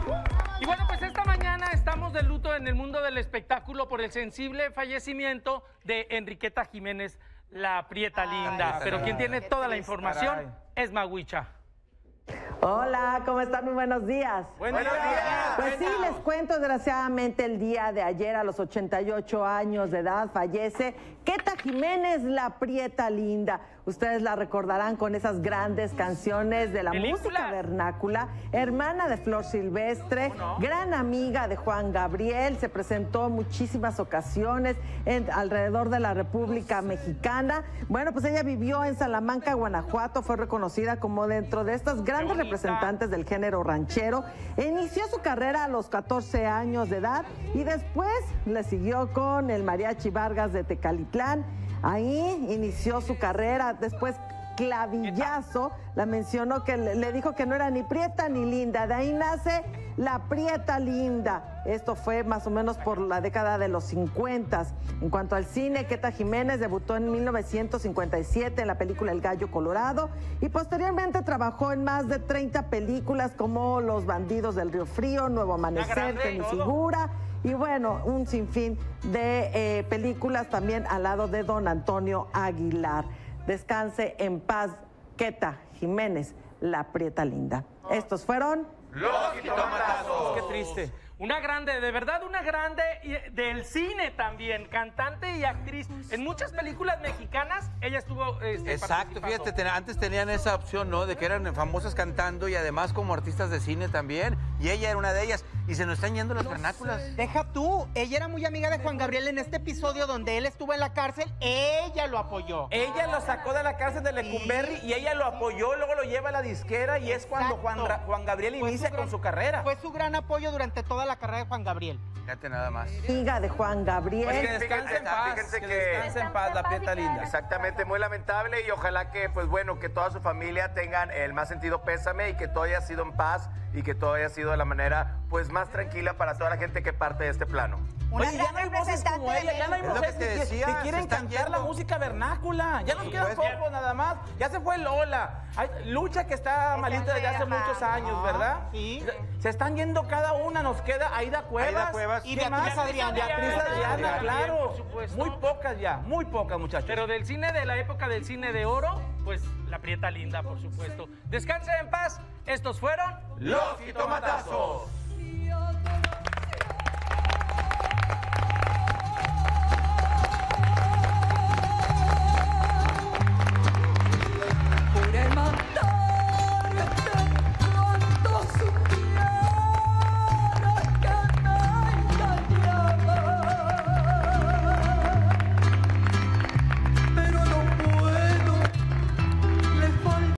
Y bueno, pues esta mañana estamos de luto en el mundo del espectáculo por el sensible fallecimiento de Enriqueta Jiménez, la Prieta Linda. Pero quien tiene toda la información es Maguicha. Hola, ¿cómo están? Muy buenos días. Buenos días. Pues sí, les cuento, desgraciadamente el día de ayer a los 88 años de edad fallece Queta Jiménez, la Prieta Linda. Ustedes la recordarán con esas grandes canciones de la música vernácula, hermana de Flor Silvestre, gran amiga de Juan Gabriel, se presentó en muchísimas ocasiones alrededor de la República Mexicana. Bueno, pues ella vivió en Salamanca, Guanajuato, fue reconocida como dentro de estas grandes representantes del género ranchero. Inició su carrera a los 14 años de edad y después le siguió con el Mariachi Vargas de Tecalitlán. Ahí inició su carrera, después Clavillazo la mencionó, que le dijo que no era ni prieta ni linda, de ahí nace la Prieta Linda. Esto fue más o menos por la década de los 50. En cuanto al cine, Queta Jiménez debutó en 1957 en la película El Gallo Colorado y posteriormente trabajó en más de 30 películas como Los Bandidos del Río Frío, Nuevo Amanecer, Que mi figura. Y bueno, un sinfín de películas también al lado de don Antonio Aguilar. Descanse en paz, Queta Jiménez, la Prieta Linda. Estos fueron los jitomatazos. Qué triste. Una grande, de verdad una grande del cine también, cantante y actriz. En muchas películas mexicanas ella estuvo Exacto, fíjate, antes tenían esa opción, ¿no? De que eran famosas cantando y además como artistas de cine también. Y ella era una de ellas. Y se nos están yendo las vernáculas. Deja tú, ella era muy amiga de Juan Gabriel. En este episodio donde él estuvo en la cárcel, ella lo apoyó. Ella lo sacó de la cárcel de Lecumberri y ella lo apoyó, luego lo lleva a la disquera y es cuando Juan Gabriel inicia con su carrera. Fue su gran apoyo durante toda la carrera de Juan Gabriel. Fíjate nada más. Amiga de Juan Gabriel. Pues que descanse en paz, fíjense que descanse en paz la Prieta Linda. Exactamente, muy lamentable y ojalá que, pues bueno, que toda su familia tengan el más sentido pésame y que todo haya sido en paz y que todo haya sido de la manera, pues, más tranquila para toda la gente que parte de este plano. Oye, ya no hay voces como ella, ya no hay voces que quieren cantar la música vernácula. Ya nos quedan pocos nada más. Ya se fue Lola. Hay Lucha, que está malita desde hace muchos años, ¿verdad? Sí. Se están yendo cada una. Nos queda Aida Cuevas. Y Beatriz Adriana. Beatriz Adriana, claro. Por supuesto. Muy pocas ya, muy pocas, muchachos. Pero del cine, de la época del cine de oro, pues la Prieta Linda, por supuesto. Descanse en paz. Estos fueron Los jitomatazos.